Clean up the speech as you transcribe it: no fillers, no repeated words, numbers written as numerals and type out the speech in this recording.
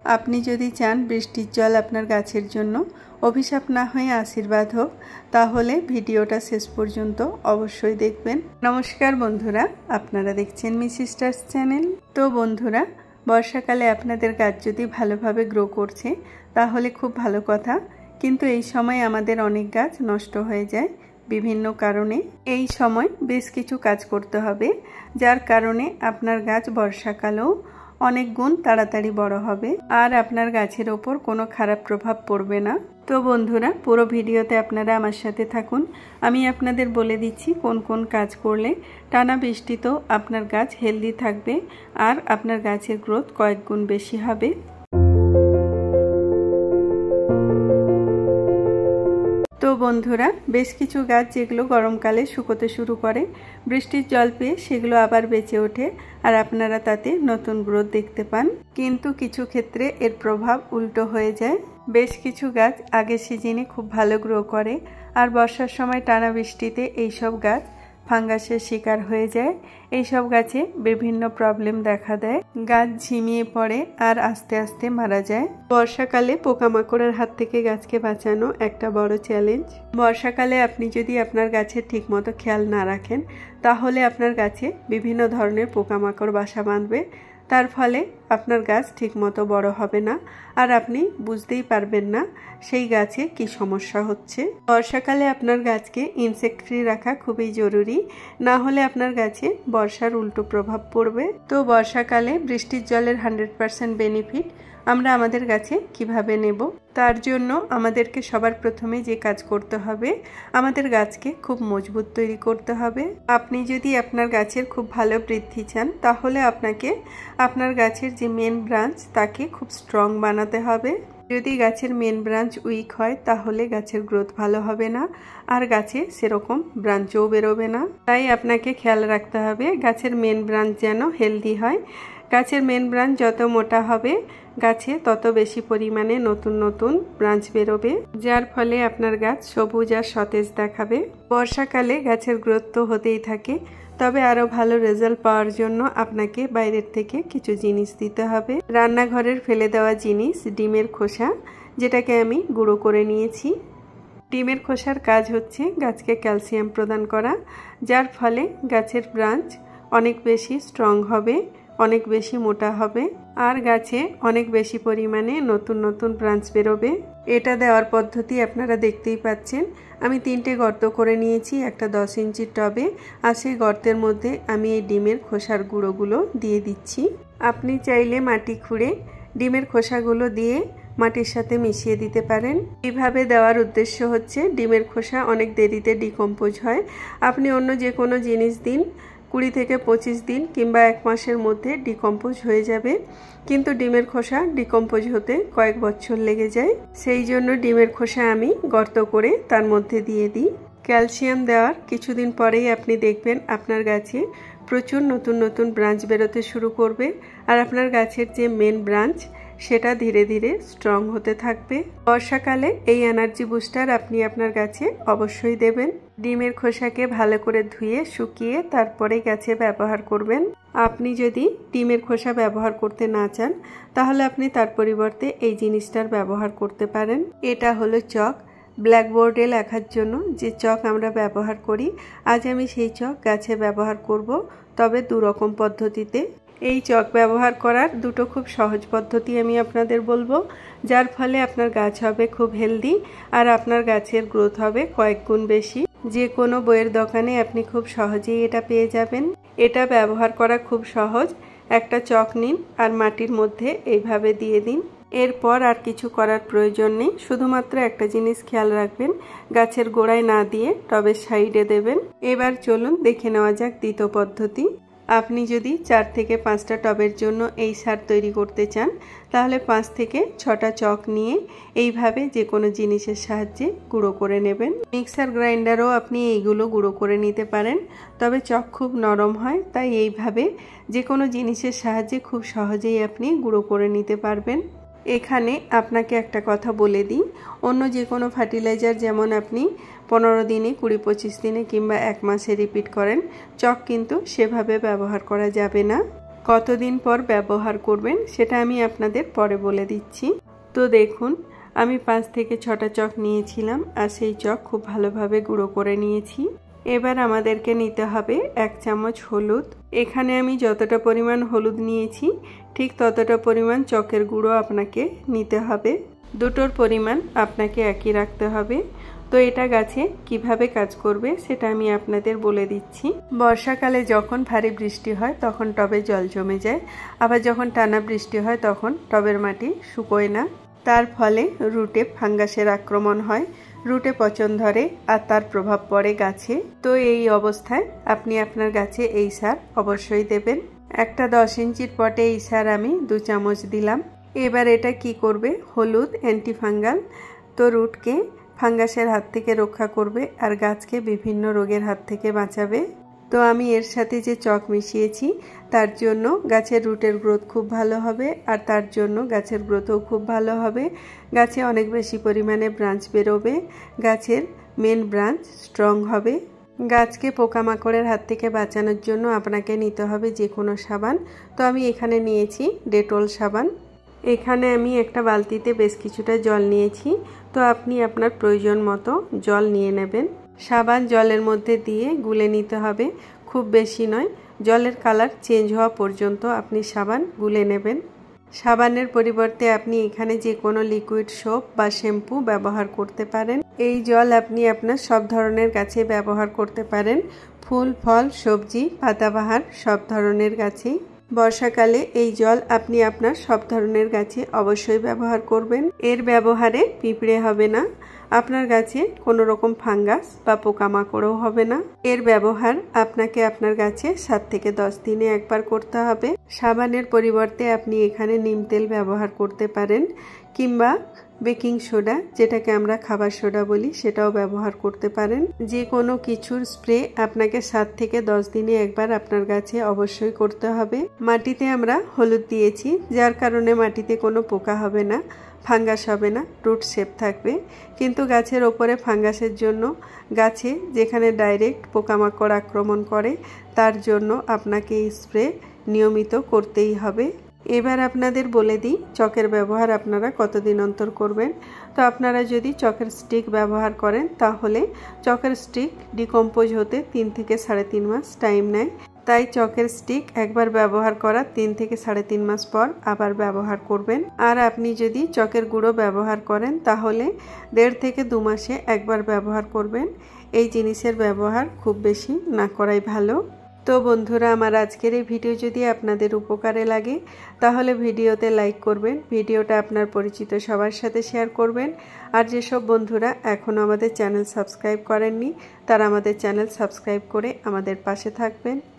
আপনি যদি চান বৃষ্টির জল আপনার গাছের জন্য অভিশাপ না হয়ে আশীর্বাদ হোক, তাহলে ভিডিওটা শেষ পর্যন্ত অবশ্যই দেখবেন। নমস্কার বন্ধুরা, আপনারা দেখছেন মিসিস্টার্স চ্যানেল। তো বন্ধুরা, বর্ষাকালে আপনাদের গাছ যদি ভালোভাবে গ্রো করছে তাহলে খুব ভালো কথা, কিন্তু এই সময় আমাদের অনেক গাছ নষ্ট হয়ে যায় বিভিন্ন কারণে। এই সময় বেশ কিছু কাজ করতে হবে, যার কারণে আপনার গাছ বর্ষাকালেও অনেক গুণ তাড়াতাড়ি বড় হবে আর আপনার গাছের ওপর কোনো খারাপ প্রভাব পড়বে না। তো বন্ধুরা, পুরো ভিডিওতে আপনারা আমার সাথে থাকুন। আমি আপনাদের বলে দিচ্ছি কোন কোন কাজ করলে টানা বৃষ্টিতেও আপনার গাছ হেলদি থাকবে আর আপনার গাছের গ্রোথ কয়েক গুণ বেশি হবে। তো বন্ধুরা, বেশ কিছু গাছ যেগুলো গরমকালে শুকোতে শুরু করে, বৃষ্টির জল পেয়ে সেগুলো আবার বেঁচে ওঠে আর আপনারা তাতে নতুন গ্রোথ দেখতে পান। কিন্তু কিছু ক্ষেত্রে এর প্রভাব উল্টো হয়ে যায়। বেশ কিছু গাছ আগের সিজনে খুব ভালো গ্রো করে আর বর্ষার সময় টানা বৃষ্টিতে এইসব গাছ ফাঙ্গাসের শিকার হয়ে যায়। এইসব গাছে বিভিন্ন প্রবলেম দেখা দেয়, গাছ ঝিমিয়ে পড়ে আর আস্তে আস্তে মারা যায়। বর্ষাকালে পোকামাকড়ের হাত থেকে গাছকে বাঁচানো একটা বড় চ্যালেঞ্জ। বর্ষাকালে আপনি যদি আপনার গাছের ঠিকমতো খেয়াল না রাখেন তাহলে আপনার গাছে বিভিন্ন ধরনের পোকামাকড় বাসা বাঁধবে, তার ফলে আপনার গাছ ঠিকমতো বড় হবে না আর আপনি বুঝতেই পারবেন না সেই গাছে কি সমস্যা হচ্ছে। বর্ষাকালে আপনার গাছকে ইনসেক্ট ফ্রি রাখা খুবই জরুরি, না হলে আপনার গাছে বর্ষার উল্টো প্রভাব পড়বে। তো বর্ষাকালে বৃষ্টির জলের 100% বেনিফিট আমরা আমাদের গাছে কিভাবে নেব, তার জন্য আমাদেরকে সবার প্রথমে যে কাজ করতে হবে, আমাদের গাছকে খুব মজবুত তৈরি করতে হবে। আপনি যদি আপনার গাছের খুব ভালো বৃদ্ধি চান তাহলে আপনাকে আপনার গাছের যে মেন ব্রাঞ্চ তাকে খুব স্ট্রং বানাতে হবে। যদি গাছের মেন ব্রাঞ্চ উইক হয় তাহলে গাছের গ্রোথ ভালো হবে না আর গাছে সেরকম ব্রাঞ্চও বেরোবে না। তাই আপনাকে খেয়াল রাখতে হবে গাছের মেন ব্রাঞ্চ যেন হেলদি হয়। গাছের মেন ব্রাঞ্চ যত মোটা হবে গাছে তত বেশি পরিমাণে নতুন নতুন ব্রাঞ্চ বেরোবে, যার ফলে আপনার গাছ সবুজ আর সতেজ দেখাবে। বর্ষাকালে গাছের গ্রোথ তো হতেই থাকে, তবে আরও ভালো রেজাল্ট পাওয়ার জন্য আপনাকে বাইরের থেকে কিছু জিনিস দিতে হবে। রান্নাঘরের ফেলে দেওয়া জিনিস, ডিমের খোসা, যেটাকে আমি গুঁড়ো করে নিয়েছি। ডিমের খোসার কাজ হচ্ছে গাছকে ক্যালসিয়াম প্রদান করা, যার ফলে গাছের ব্রাঞ্চ অনেক বেশি স্ট্রং হবে, অনেক বেশি মোটা হবে আর গাছে অনেক বেশি পরিমাণে নতুন নতুন ব্রাঞ্চ বেরোবে। এটা দেওয়ার পদ্ধতি আপনারা দেখতেই পাচ্ছেন। আমি 3টে গর্ত করে নিয়েছি একটা 10 ইঞ্চির টবে, আর সেই গর্তের মধ্যে আমি এই ডিমের খোসার গুঁড়োগুলো দিয়ে দিচ্ছি। আপনি চাইলে মাটি খুঁড়ে ডিমের খোসাগুলো দিয়ে মাটির সাথে মিশিয়ে দিতে পারেন। এইভাবে দেওয়ার উদ্দেশ্য হচ্ছে ডিমের খোসা অনেক দেরিতে ডিকম্পোজ হয়। আপনি অন্য যে কোনো জিনিস দিন, 20 থেকে 25 দিন কিংবা 1 মাসের মধ্যে ডিকম্পোজ হয়ে যাবে, কিন্তু ডিমের খোসা ডিকম্পোজ হতে কয়েক বছর লেগে যায়। সেই জন্য ডিমের খোসা আমি গর্ত করে তার মধ্যে দিয়ে দিই। ক্যালসিয়াম দেওয়ার কিছুদিন পরেই আপনি দেখবেন আপনার গাছে প্রচুর নতুন নতুন ব্রাঞ্চ বেরোতে শুরু করবে আর আপনার গাছের যে মেন ব্রাঞ্চ সেটা ধীরে ধীরে স্ট্রং হতে থাকবে। বর্ষাকালে এই এনার্জি বুস্টার আপনি আপনার গাছে অবশ্যই দেবেন। ডিমের খোসাকে ভালো করে ধুয়ে শুকিয়ে তারপরে গাছে ব্যবহার করবেন। আপনি যদি ডিমের খোসা ব্যবহার করতে না চান তাহলে আপনি তার পরিবর্তে এই জিনিসটার ব্যবহার করতে পারেন। এটা হলো চক। ব্ল্যাকবোর্ডে লেখার জন্য যে চক আমরা ব্যবহার করি, আজ আমি সেই চক গাছে ব্যবহার করব, তবে 2 রকম পদ্ধতিতে। এই চক ব্যবহার করার 2টো খুব সহজ পদ্ধতি আমি আপনাদের বলবো, যার ফলে আপনার গাছ হবে খুব হেলদি আর আপনার গাছের গ্রোথ হবে কয়েক গুণ বেশি। যে কোনো বইয়ের দোকানে আপনি খুব সহজেই এটা পেয়ে যাবেন। এটা ব্যবহার করা খুব সহজ। একটা চক নিন আর মাটির মধ্যে এইভাবে দিয়ে দিন। এরপর আর কিছু করার প্রয়োজন নেই, শুধুমাত্র একটা জিনিস খেয়াল রাখবেন, গাছের গোড়ায় না দিয়ে টবের সাইডে দেবেন। এবার চলুন দেখে নেওয়া যাক দ্বিতীয় পদ্ধতি। আপনি যদি 4 থেকে 5টা টবের জন্য এই সার তৈরি করতে চান তাহলে 5 থেকে 6টা চক নিয়ে এইভাবে যে কোনো জিনিসের সাহায্যে গুঁড়ো করে নেবেন। মিক্সার গ্রাইন্ডারও আপনি এইগুলো গুঁড়ো করে নিতে পারেন, তবে চক খুব নরম হয়, তাই এইভাবে যে কোনো জিনিসের সাহায্যে খুব সহজেই আপনি গুঁড়ো করে নিতে পারবেন। এখানে আপনাকে একটা কথা বলে দিই, অন্য যে কোনো ফার্টিলাইজার যেমন আপনি 15 দিনে, 20-25 দিনে কিংবা 1 মাসে রিপিট করেন, চক কিন্তু সেভাবে ব্যবহার করা যাবে না। কতদিন পর ব্যবহার করবেন সেটা আমি আপনাদের পরে বলে দিচ্ছি। তো দেখুন আমি 5 থেকে 6টা চক নিয়েছিলাম আর সেই চক খুব ভালোভাবে গুঁড়ো করে নিয়েছি। এবার আমাদেরকে নিতে হবে 1 চামচ হলুদ। এখানে আমি যতটা পরিমাণ হলুদ নিয়েছি ঠিক ততটা পরিমাণ চকের গুঁড়ো আপনাকে নিতে হবে। দুটোর পরিমাণ আপনাকে একই রাখতে হবে। তো এটা গাছে কিভাবে কাজ করবে সেটা আমি আপনাদের বলে দিচ্ছি। বর্ষাকালে যখন ভারী বৃষ্টি হয় তখন টবে জল জমে যায়, আবার যখন টানা বৃষ্টি হয় তখন টবের মাটি শুকোয় না, তার ফলে রুটে ফাঙ্গাসের আক্রমণ হয়, রুটে পচন ধরে আর তার প্রভাব পড়ে গাছে। তো এই অবস্থায় আপনি আপনার গাছে এই সার অবশ্যই দেবেন। একটা 10 ইঞ্চির পটে এই সার আমি 2 চামচ দিলাম। এবার এটা কি করবে, হলুদ অ্যান্টিফাঙ্গাল, তো রুটকে ফাঙ্গাসের হাত থেকে রক্ষা করবে আর গাছকে বিভিন্ন রোগের হাত থেকে বাঁচাবে। তো আমি এর সাথে যে চক মিশিয়েছি তার জন্য গাছের রুটের গ্রোথ খুব ভালো হবে আর তার জন্য গাছের গ্রোথও খুব ভালো হবে। গাছে অনেক বেশি পরিমাণে ব্রাঞ্চ বেরোবে, গাছের মেন ব্রাঞ্চ স্ট্রং হবে। গাছকে পোকামাকড়ের হাত থেকে বাঁচানোর জন্য আপনাকে নিতে হবে যে কোনো সাবান। তো আমি এখানে নিয়েছি ডেটল সাবান। এখানে আমি একটা বালতিতে বেশ কিছুটা জল নিয়েছি। তো আপনি আপনার প্রয়োজন মতো জল নিয়ে নেবেন। সাবান জলের মধ্যে দিয়ে গুলে নিতে হবে, খুব বেশি নয়, জলের কালার চেঞ্জ হওয়া পর্যন্ত আপনি সাবান গুলে নেবেন। সাবানের পরিবর্তে আপনি এখানে যে কোনো লিকুইড সোপ বা শ্যাম্পু ব্যবহার করতে পারেন। এই জল আপনি আপনার সব ধরনের গাছে ব্যবহার করতে পারেন, ফুল ফল সবজি পাতাবাহার সব ধরনের গাছেই। বর্ষাকালে এই জল আপনি আপনার সব ধরনের গাছে অবশ্যই ব্যবহার করবেন। এর ব্যবহারে পিঁপড়ে হবে না, আপনার গাছে কোনো রকম ফাঙ্গাস বা পোকামাকড়ও হবে না। এর ব্যবহার আপনাকে আপনার গাছে 7 থেকে 10 দিনে একবার করতে হবে। সাবানের পরিবর্তে আপনি এখানে নিম তেল ব্যবহার করতে পারেন, কিংবা বেকিং সোডা, যেটাকে আমরা খাবার সোডা বলি, সেটাও ব্যবহার করতে পারেন। যে কোনো কিছুর স্প্রে আপনাকে 7 থেকে 10 দিনে একবার আপনার গাছে অবশ্যই করতে হবে। মাটিতে আমরা হলুদ দিয়েছি, যার কারণে মাটিতে কোনো পোকা হবে না, ফাঙ্গাস হবে না, রুট সেফ থাকবে। কিন্তু গাছের ওপরে ফাঙ্গাসের জন্য, গাছে যেখানে ডাইরেক্ট পোকামাকড় আক্রমণ করে, তার জন্য আপনাকে এই স্প্রে নিয়মিত করতেই হবে। এবার আপনাদের বলে দিই চকের ব্যবহার আপনারা কতদিন অন্তর করবেন। তো আপনারা যদি চকের স্টিক ব্যবহার করেন তাহলে চকের স্টিক ডিকম্পোজ হতে 3 থেকে 3.5 মাস টাইম নেয়। তাই চকের স্টিক একবার ব্যবহার করার 3 থেকে 3.5 মাস পর আবার ব্যবহার করবেন। আর আপনি যদি চকের গুঁড়ো ব্যবহার করেন তাহলে 1.5 থেকে 2 মাসে একবার ব্যবহার করবেন। এই জিনিসের ব্যবহার খুব বেশি না করাই ভালো। তো বন্ধুরা, আমার আজকের এই ভিডিও যদি আপনাদের উপকারে লাগে তাহলে ভিডিওতে লাইক করবেন, ভিডিওটা আপনার পরিচিত সবার সাথে শেয়ার করবেন। আর যেসব বন্ধুরা এখনও আমাদের চ্যানেল সাবস্ক্রাইব করেননি তারা আমাদের চ্যানেল সাবস্ক্রাইব করে আমাদের পাশে থাকবেন।